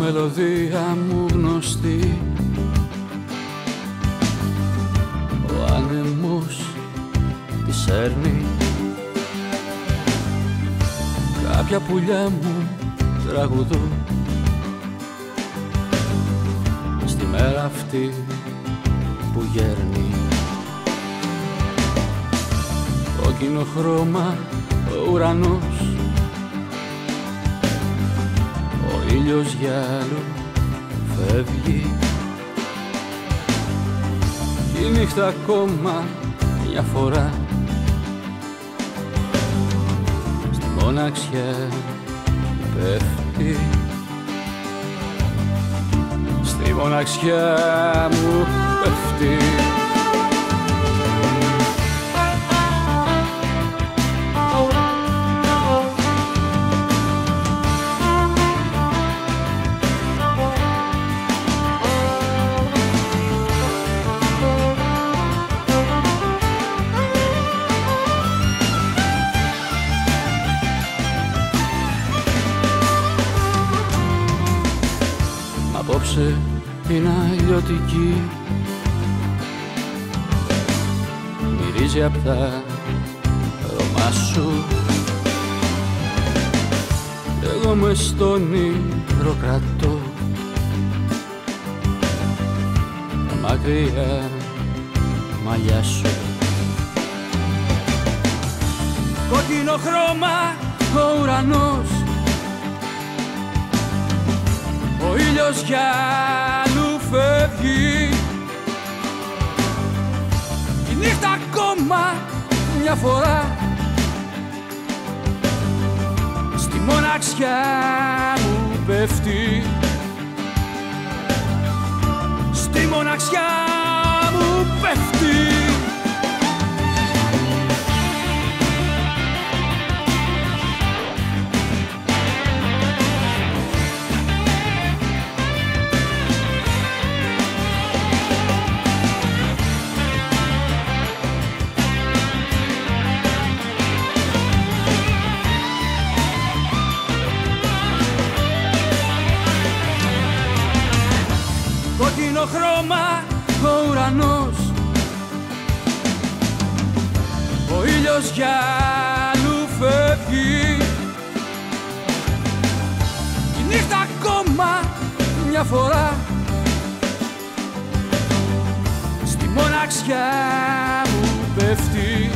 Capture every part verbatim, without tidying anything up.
μελωδία μου γνωστή, ο άνεμος τη σέρνει. Κάποια πουλιά μου τραγουδούν στη μέρα αυτή που γέρνει. Κόκκινο χρώμα ο ουρανός, ο ήλιος για άλλο φεύγει. Κι η νύχτα ακόμα μια φορά στη μοναξιά πέφτει. Στη μοναξιά μου πέφτει. Απόψε είναι αλλιώτικη, μυρίζει απ' τα αρώμα σου. Εγώ μες στον όνειρο κρατώ τα μακριά μαλλιά σου. Κόκκινο χρώμα ο ουρανός, ο ήλιος για αλλού φεύγει. Η νύχτα ακόμα μια φορά στη μοναξιά μου πέφτει. Στη μοναξιά μου πέφτει. Κόκκινο χρώμα ο ουρανός, ο ήλιος για αλλού φεύγει. Η νύχτα ακόμα μια φορά στη μοναξιά μου πέφτει.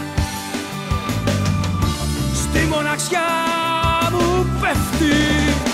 Στη μοναξιά μου πέφτει.